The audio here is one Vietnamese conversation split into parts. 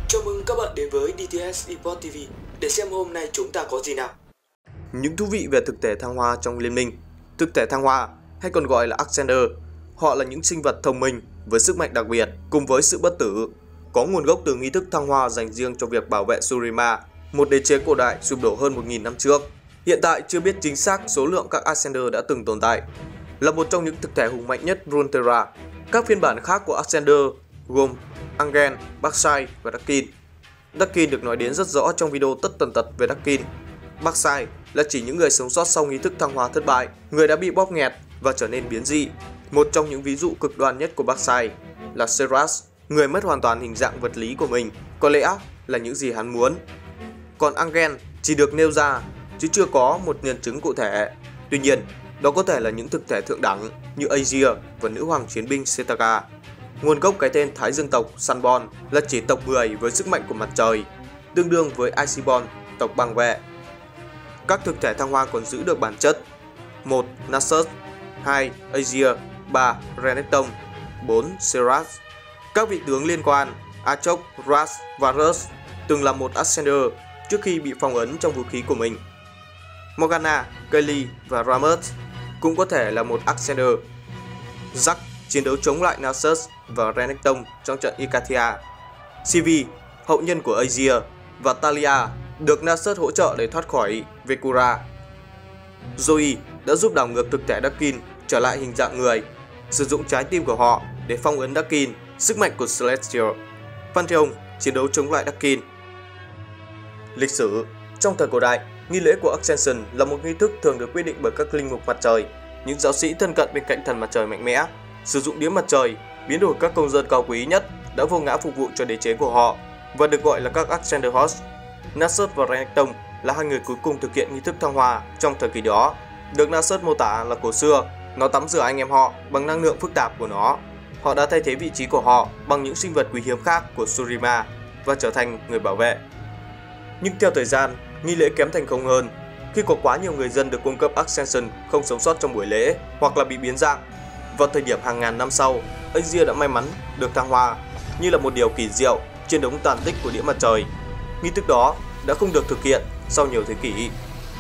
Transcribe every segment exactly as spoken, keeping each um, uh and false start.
Chào mừng các bạn đến với đê tê ét Esports ti vi để xem hôm nay chúng ta có gì nào. Những thú vị về thực thể thăng hoa trong liên minh. Thực thể thăng hoa hay còn gọi là Ascender, họ là những sinh vật thông minh với sức mạnh đặc biệt cùng với sự bất tử, có nguồn gốc từ nghi thức thăng hoa dành riêng cho việc bảo vệ Shurima, một đế chế cổ đại sụp đổ hơn một nghìn năm trước. Hiện tại chưa biết chính xác số lượng các Ascender đã từng tồn tại. Là một trong những thực thể hùng mạnh nhất Runeterra, các phiên bản khác của Ascender gồm Angen, Baksai và Dakin. Dakin được nói đến rất rõ trong video tất tần tật về Dakin. Baksai là chỉ những người sống sót sau nghi thức thăng hoa thất bại, người đã bị bóp nghẹt và trở nên biến dị. Một trong những ví dụ cực đoan nhất của Baksai là Seras, người mất hoàn toàn hình dạng vật lý của mình, có lẽ là những gì hắn muốn. Còn Angen chỉ được nêu ra chứ chưa có một nhân chứng cụ thể. Tuy nhiên, đó có thể là những thực thể thượng đẳng như Aegir và nữ hoàng chiến binh Setaka. Nguồn gốc cái tên Thái Dương tộc Sunborn là chỉ tộc người với sức mạnh của mặt trời, tương đương với Iceborn, tộc băng vệ. Các thực thể thăng hoa còn giữ được bản chất: một. Nasus, hai. Aegir, ba. Renekton, bốn. Seras. Các vị tướng liên quan Aatrox, Ras và Rus từng là một Ascender trước khi bị phong ấn trong vũ khí của mình. Morgana, Kaylee và Rammus cũng có thể là một Ascender. Zac chiến đấu chống lại Nasus và Renekton trong trận Ikathia. Sivir, hậu nhân của Aegir, và Talia được Nasus hỗ trợ để thoát khỏi Vekura. Zoe đã giúp đảo ngược thực thể Dakin trở lại hình dạng người, sử dụng trái tim của họ để phong ấn Dakin, sức mạnh của Celestial. Pantheon chiến đấu chống lại Dakin. Lịch sử. Trong thời cổ đại, nghi lễ của Ascension là một nghi thức thường được quyết định bởi các linh mục mặt trời, những giáo sĩ thân cận bên cạnh thần mặt trời mạnh mẽ, sử dụng đĩa mặt trời biến đổi các công dân cao quý nhất đã vô ngã phục vụ cho đế chế của họ và được gọi là các Ascender Host. Nasus và Renekton là hai người cuối cùng thực hiện nghi thức thăng hoa trong thời kỳ đó. Được Nasus mô tả là cổ xưa, nó tắm rửa anh em họ bằng năng lượng phức tạp của nó. Họ đã thay thế vị trí của họ bằng những sinh vật quý hiếm khác của Shurima và trở thành người bảo vệ. Nhưng theo thời gian, nghi lễ kém thành công hơn khi có quá nhiều người dân được cung cấp Ascension không sống sót trong buổi lễ hoặc là bị biến dạng. Vào thời điểm hàng ngàn năm sau, Aegir đã may mắn được thăng hoa như là một điều kỳ diệu trên đống tàn tích của đĩa mặt trời. Nghi thức đó đã không được thực hiện sau nhiều thế kỷ.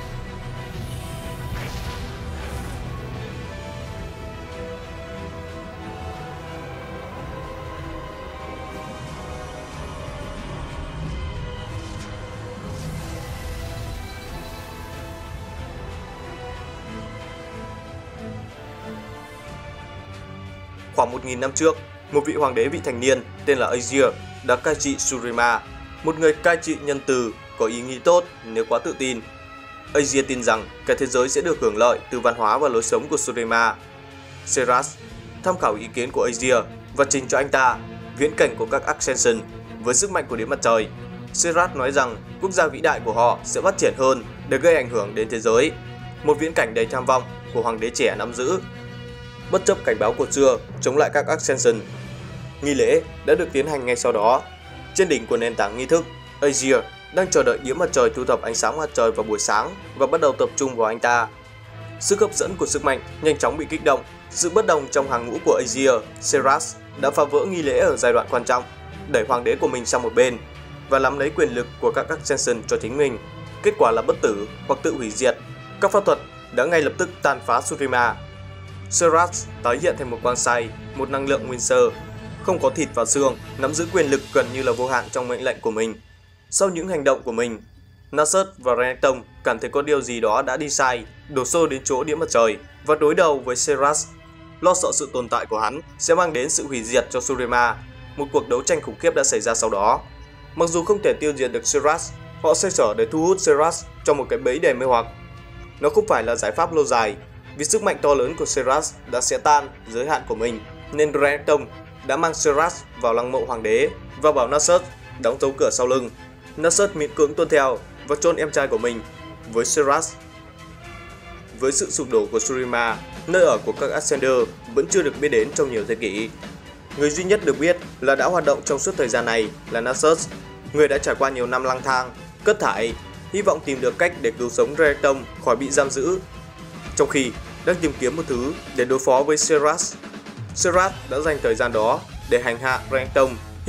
Khoảng một nghìn năm trước, một vị hoàng đế vị thành niên tên là Aegir đã cai trị Shurima, một người cai trị nhân từ, có ý nghĩ tốt nếu quá tự tin. Aegir tin rằng cả thế giới sẽ được hưởng lợi từ văn hóa và lối sống của Shurima. Seras tham khảo ý kiến của Aegir và trình cho anh ta viễn cảnh của các Ascension với sức mạnh của đĩa mặt trời. Seras nói rằng quốc gia vĩ đại của họ sẽ phát triển hơn để gây ảnh hưởng đến thế giới, một viễn cảnh đầy tham vọng của hoàng đế trẻ nắm giữ. Bất chấp cảnh báo của xưa chống lại các Ascension, nghi lễ đã được tiến hành ngay sau đó. Trên đỉnh của nền tảng nghi thức, Aegir đang chờ đợi đĩa mặt trời thu thập ánh sáng mặt trời vào buổi sáng và bắt đầu tập trung vào anh ta. Sức hấp dẫn của sức mạnh nhanh chóng bị kích động. Sự bất đồng trong hàng ngũ của Aegir, Seras đã phá vỡ nghi lễ ở giai đoạn quan trọng, đẩy hoàng đế của mình sang một bên và nắm lấy quyền lực của các Ascension cho chính mình. Kết quả là bất tử hoặc tự hủy diệt. Các pháp thuật đã ngay lập tức tàn phá Shurima. Seras tái hiện thành một quang sai, một năng lượng nguyên sơ, không có thịt và xương, nắm giữ quyền lực gần như là vô hạn trong mệnh lệnh của mình. Sau những hành động của mình, Nasus và Renekton cảm thấy có điều gì đó đã đi sai, đổ xô đến chỗ đĩa mặt trời và đối đầu với Seras, lo sợ sự tồn tại của hắn sẽ mang đến sự hủy diệt cho Shurima. Một cuộc đấu tranh khủng khiếp đã xảy ra sau đó. Mặc dù không thể tiêu diệt được Seras, họ xoay sở để thu hút Seras trong một cái bẫy đầy mê hoặc. Nó không phải là giải pháp lâu dài, vì sức mạnh to lớn của Seras đã xé tan giới hạn của mình, nên Renekton đã mang Seras vào lăng mộ hoàng đế và bảo Nasus đóng dấu cửa sau lưng. Nasus miễn cưỡng tuân theo và chôn em trai của mình với Seras. Với sự sụp đổ của Shurima, nơi ở của các Ascender vẫn chưa được biết đến trong nhiều thế kỷ. Người duy nhất được biết là đã hoạt động trong suốt thời gian này là Nasus, người đã trải qua nhiều năm lang thang, cất thải, hy vọng tìm được cách để cứu sống Renekton khỏi bị giam giữ, trong khi đang tìm kiếm một thứ để đối phó với Seras. Seras đã dành thời gian đó để hành hạ Renekton, hy vọng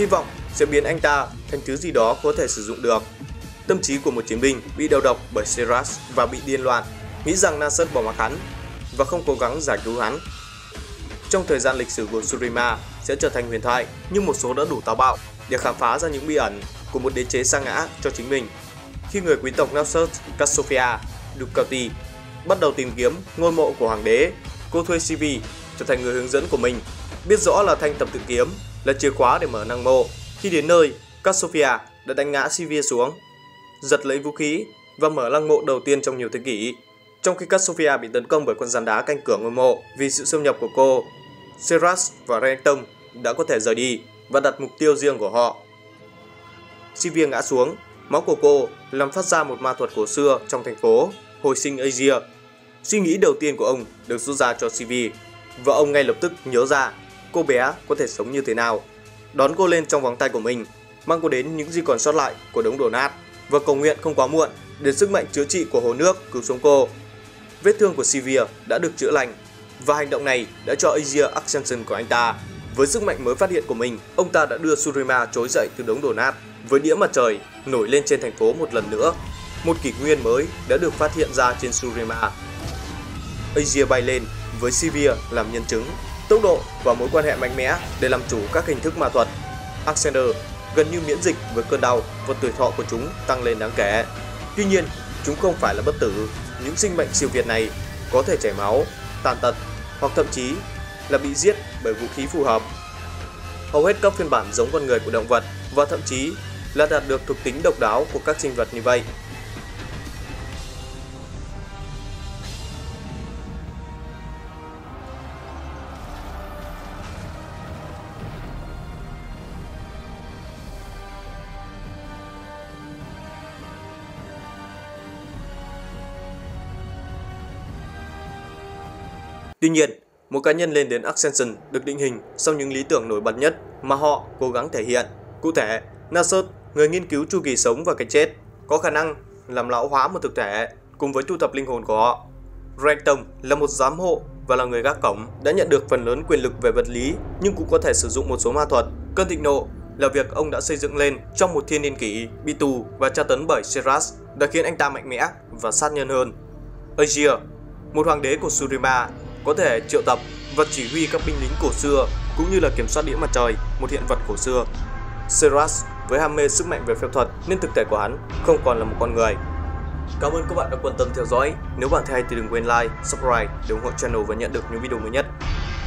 sẽ biến anh ta thành thứ gì đó có thể sử dụng được. Tâm trí của một chiến binh bị đầu độc bởi Seras và bị điên loạn, nghĩ rằng Nasus bỏ mặc hắn và không cố gắng giải cứu hắn. Trong thời gian lịch sử của Shurima sẽ trở thành huyền thoại, nhưng một số đã đủ táo bạo để khám phá ra những bí ẩn của một đế chế sa ngã cho chính mình. Khi người quý tộc Nasus Cassiopeia Ducati bắt đầu tìm kiếm ngôi mộ của hoàng đế, cô thuê Sylvie trở thành người hướng dẫn của mình. Biết rõ là thanh tập tự kiếm là chìa khóa để mở năng mộ. Khi đến nơi, Cassiopeia đã đánh ngã Sylvie xuống, giật lấy vũ khí và mở lăng mộ đầu tiên trong nhiều thế kỷ. Trong khi Cassiopeia bị tấn công bởi con rắn đá canh cửa ngôi mộ vì sự xâm nhập của cô, Seras và Renton đã có thể rời đi và đặt mục tiêu riêng của họ. Sylvie ngã xuống, máu của cô làm phát ra một ma thuật cổ xưa trong thành phố hồi sinh Asia. Suy nghĩ đầu tiên của ông được rút ra cho Sylvie và ông ngay lập tức nhớ ra cô bé có thể sống như thế nào. Đón cô lên trong vòng tay của mình, mang cô đến những gì còn sót lại của đống đổ nát và cầu nguyện không quá muộn để sức mạnh chữa trị của hồ nước cứu sống cô. Vết thương của Sylvie đã được chữa lành và hành động này đã cho Asia Ascension của anh ta. Với sức mạnh mới phát hiện của mình, ông ta đã đưa Shurima trỗi dậy từ đống đổ nát với đĩa mặt trời nổi lên trên thành phố một lần nữa. Một kỷ nguyên mới đã được phát hiện ra trên Shurima. Asia bay lên với Sylvie làm nhân chứng, tốc độ và mối quan hệ mạnh mẽ để làm chủ các hình thức ma thuật. Ascender gần như miễn dịch với cơn đau và tuổi thọ của chúng tăng lên đáng kể. Tuy nhiên, chúng không phải là bất tử. Những sinh mệnh siêu việt này có thể chảy máu, tàn tật hoặc thậm chí là bị giết bởi vũ khí phù hợp. Hầu hết các phiên bản giống con người của động vật và thậm chí là đạt được thuộc tính độc đáo của các sinh vật như vậy. Tuy nhiên, một cá nhân lên đến Ascension được định hình sau những lý tưởng nổi bật nhất mà họ cố gắng thể hiện. Cụ thể, Nasus, người nghiên cứu chu kỳ sống và cái chết, có khả năng làm lão hóa một thực thể cùng với thu thập linh hồn của họ. Renton là một giám hộ và là người gác cổng, đã nhận được phần lớn quyền lực về vật lý nhưng cũng có thể sử dụng một số ma thuật. Cơn thịnh nộ là việc ông đã xây dựng lên trong một thiên niên kỷ, bị tù và tra tấn bởi Seras đã khiến anh ta mạnh mẽ và sát nhân hơn. Asia, một hoàng đế của Shurima, có thể triệu tập và chỉ huy các binh lính cổ xưa cũng như là kiểm soát đĩa mặt trời, một hiện vật cổ xưa. Seras với ham mê sức mạnh về phép thuật nên thực thể của hắn không còn là một con người. Cảm ơn các bạn đã quan tâm theo dõi. Nếu bạn thấy hay thì đừng quên like, subscribe để ủng hộ channel và nhận được những video mới nhất.